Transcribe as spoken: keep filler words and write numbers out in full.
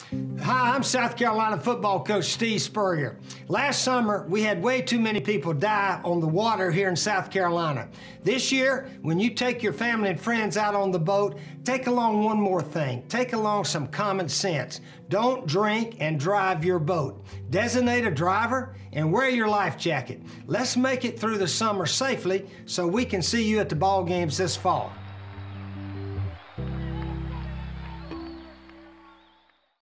Hi, I'm South Carolina football coach Steve Spurrier. Last summer, we had way too many people die on the water here in South Carolina. This year, when you take your family and friends out on the boat, take along one more thing. Take along some common sense. Don't drink and drive your boat. Designate a driver and wear your life jacket. Let's make it through the summer safely so we can see you at the ball games this fall.